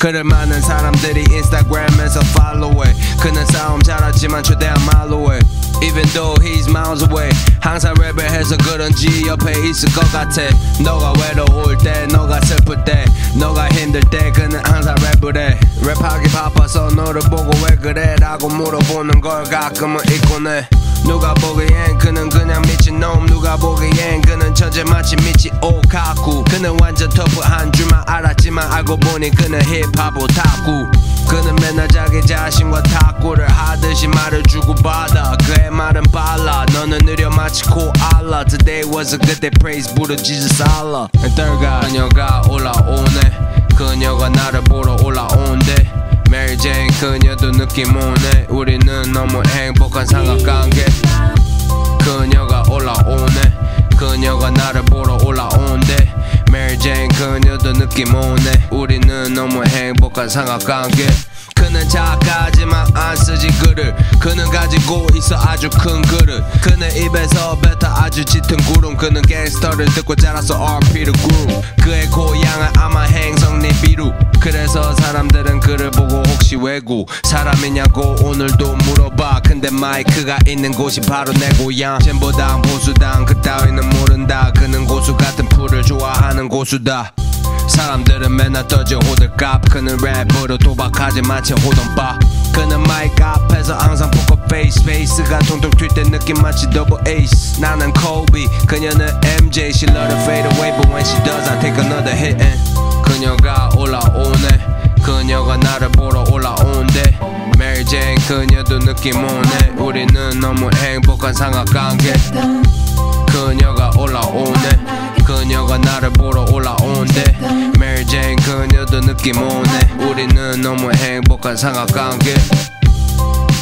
그를 많은 사람들이 인스타그램에서 팔로우해. 그는 싸움 잘하지만 최대한 말로해. Even though he's miles away. 항상 랩을 해서 그런지 옆에 있을 것 같아. 너가 외로울 때, 너가 슬플 때, 너가 힘들 때 그는 항상 랩을 해. 랩하기 바빠서 너를 보고 왜 그래 라고 물어보는 걸 가끔은 있곤 해. 누가 보기엔 그는 그냥 미친놈, 누가 보기엔 그는 천재 마치 미치 오카쿠. 그는 완전 터프한 줄만 알았지만 알고 보니 그는 힙합 오타쿠. 그는 맨날 자기 자신과 탁구를 하듯이 말을 주고받아. 그의 말은 빨라, 너는 느려 마치 코알라. Today was a good day, praise 부르 Jesus Allah. 떨가 그녀가 올라오네. 그녀가 나를 보러 올라온대. Mary Jane 그녀도 느낌 오네. 우리는 너무 행복한 삼각관계. 그녀가 올라오네. 그녀가 나를 보러 올라온대. Mary Jane 그녀도 느낌 오네. 우리는 너무 행복한 삼각관계. 그는 작가지만 안 쓰지 글을. 그는 가지고 있어 아주 큰 그릇. 그는 입에서 뱉어 아주 짙은 구름. 그는 갱스터를 듣고 자라서 RP를 groove. 그의 고향은 아마 행성 니비루. 그래서 사람들은 그를 보고 혹시 외국 사람이냐고 오늘도 물어봐. 근데 마이크가 있는 곳이 바로 내 고향. 젠보당 보수당 그 따위는 모른다. 그는 고수 같은 풀을 좋아하는 고수다. 사람들은 맨날 떠져 호들갑. 그는 랩으로 도박하지 마치 호돈바. 그는 마이크 앞에서 항상 포커페이스. 페이스가 통통 튈 때 느낌 마치 더블 에이스. 나는 코비 그녀는 MJ. She love to fade away but when she does I take another hit and 그녀가 올라오네. 그녀가 나를 보러 올라온대. Mary Jane 그녀도 느낌 오네. 우리는 너무 행복한 삼각관계. 그녀가 올라오네. 그녀가 나를 보러 올라온대. Mary Jane 그녀도 느낌 오네. 우리는 너무 행복한 삼각관계.